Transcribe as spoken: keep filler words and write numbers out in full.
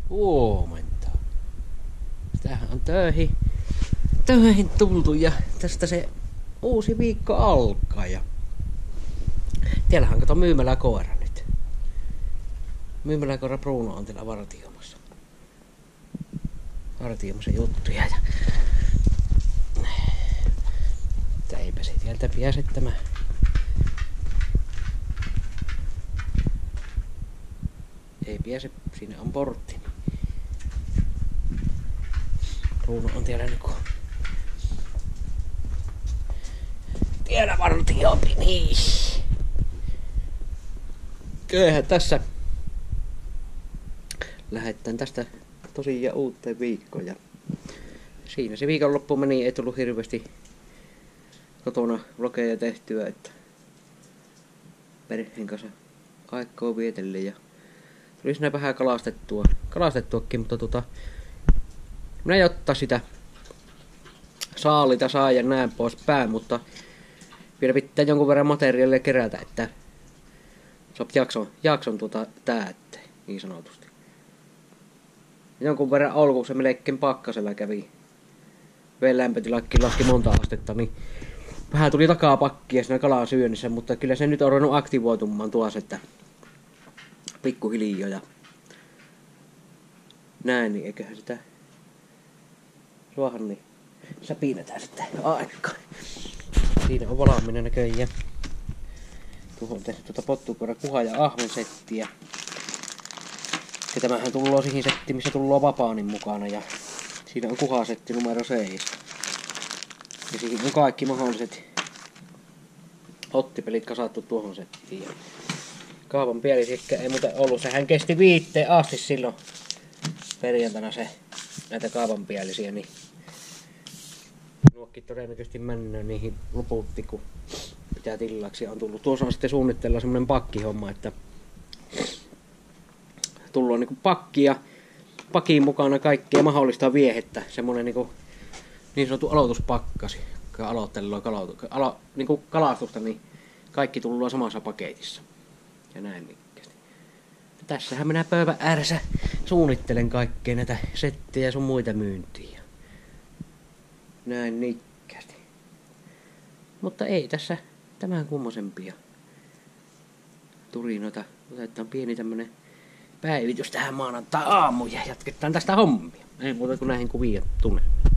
Huomenta. Tämähän on töihin, töihin tultu ja tästä se uusi viikko alkaa. Ja tiellähän kato myymäläkoira nyt. Myymäläkoira Bruno on täällä vartiomassa. Vartiomassa juttuja. Ja eipä se tieltä pääse tämä. Ei pääse, siinä on portti. Bruno on tiellä niinku tiellä vartioipi, niin. Köyhän tässä lähetään tästä tosiaan uuteen viikkoon ja siinä se viikonloppu meni, ei tullut hirveästi kotona vlogeja tehtyä, että perheen kanssa aikaa vietelle ja tuli siinä vähän kalastettua, kalastettuakin, mutta tota minä ei ottaa sitä saalita saa ja näin pois päin, mutta vielä pitää jonkun verran materiaalia kerätä, että saa jakson, jakson tuota täytteen, niin sanotusti. Jonkun verran alkuun se melkein pakkasella kävi. Veden lämpötilakin laski monta astetta, niin vähän tuli takapakkia siinä kalan syönnissä, mutta kyllä se nyt on ruvennut aktivoitumaan tuossa, että pikkuhiljaa ja näin, niin eiköhän sitä ruohan niin säpiinetään sitten aikaan. Siinä on valmiina näköjään. Tuohon on tehty tuota pottukoira, kuha ja ahven settiä. Ja tämähän tullaan siihen settiin, missä tullaan vapaanin mukana. Ja siinä on kuhasetti numero seitsemän. Ja siihen on kaikki mahdolliset ottipelit kasattu tuohon settiin. Ja kaavan pielisikkä ei muuten ollut. Sehän kesti viitteen asti silloin perjantaina se näitä kaavanpielisiä. Niin nuokki todennäköisesti mennään niihin loputti, kun pitää tilaksi on tullut. Tuossa on sitten suunnitteilla semmonen pakkihomma, että tullaan niinku pakki ja pakin mukana kaikkea mahdollista viehettä. Semmonen niinku niin sanottu aloituspakkasi, kun aloittelua kalautu, alo, niinku kalastusta, niin kaikki tullaan samassa paketissa. Ja näin mikkästi. Tässähän minä pöydän ääressä suunnittelen kaikkea näitä settejä ja sun muita myyntiä. Näin nikkästi. Mutta ei tässä tämän kummosempia turinoita. Otetaan pieni tämmönen päivitys tähän maanantai aamuun ja jatketaan tästä hommia. Ei muuta kuin näihin kuvia tunne.